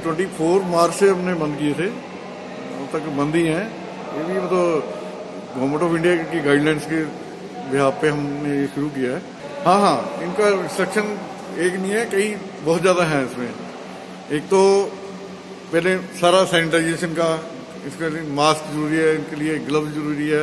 24 मार्च से हमने बंद किए थे, अब तक बंद ही हैं। ये भी मतलब गवर्नमेंट ऑफ इंडिया की गाइडलाइंस के बिहाफ पे हमने ये शुरू किया है। हाँ, इनका रिस्ट्रिक्शन एक नहीं है, कई बहुत ज़्यादा है इसमें। एक तो पहले सारा सैनिटाइजेशन का, इसके लिए मास्क जरूरी है, इनके लिए ग्लव्स जरूरी है,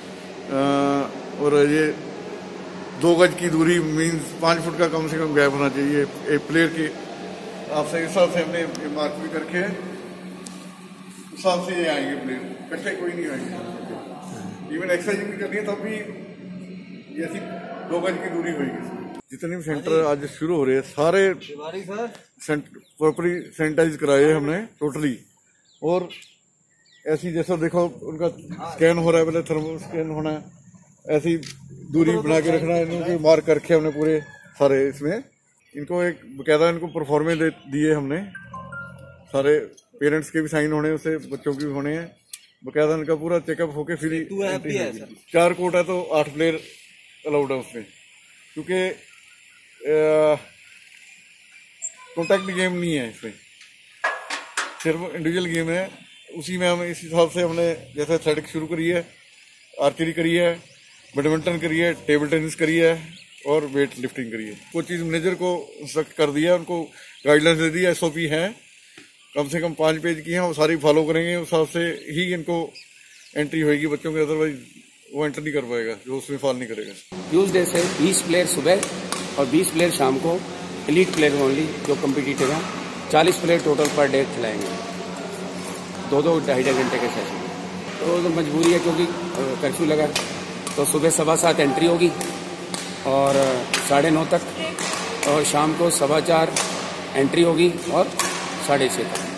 और ये 2 गज की दूरी मीन्स 5 फुट का कम से कम गैप होना चाहिए एक प्लेयर के। आपसे इस हिसाब से हमने मार्क भी करके उस हिसाब से ये आएंगे प्लेयर, इकट्ठे कोई नहीं आएंगे। इवन एक्सरसाइज भी करनी है तब भी ऐसी 2 गज की दूरी होगी। जितने भी सेंटर आज शुरू हो रहे हैं सारे प्रॉपरली सैनिटाइज कराए हमने टोटली। और ऐसी जैसा देखो उनका स्कैन हो रहा है, पहले थर्मल स्कैन होना है, ऐसी दूरी बना के रखना है। इनके मार्क रखे हमने पूरे सारे इसमें। इनको एक बकायदा इनको परफॉर्मेंस दिए हमने, सारे पेरेंट्स के भी साइन होने, उससे बच्चों के भी होने हैं। बकायदा इनका पूरा चेकअप होके फिर 4 कोर्ट है तो 8 प्लेयर अलाउड है उसमें, क्योंकि कॉन्टैक्ट गेम नहीं है इसमें, सिर्फ इंडिविजुअल गेम है। उसी में हम इस हिसाब से हमने जैसे एथलेटिक्स शुरू करी है, आर्चरी करी है, बैडमिंटन करी है, टेबल टेनिस करी है और वेट लिफ्टिंग करी है। कोचिंग मैनेजर को इंस्ट्रक्ट कर दिया, उनको गाइडलाइंस दे दी, SOP है, कम से कम 5 पेज की हैं, वो सारी फॉलो करेंगे। उस हिसाब से ही इनको एंट्री होगी बच्चों की, अदरवाइज वो एंटर नहीं कर पाएगा जो उसमें फॉल नहीं करेगा। ट्यूजडे से 20 प्लेयर सुबह और 20 प्लेयर शाम को, एलीट प्लेयर ओनली जो कम्पिटिटिव हैं। 40 प्लेयर टोटल पर डे खिलाएंगे, 2-2 ढाई घंटे के सेशन। तो मजबूरी है क्योंकि कर्फ्यू लगा, तो सुबह 7:15 एंट्री होगी और 9:30 तक, और शाम को 4:15 एंट्री होगी और 6:30 तक।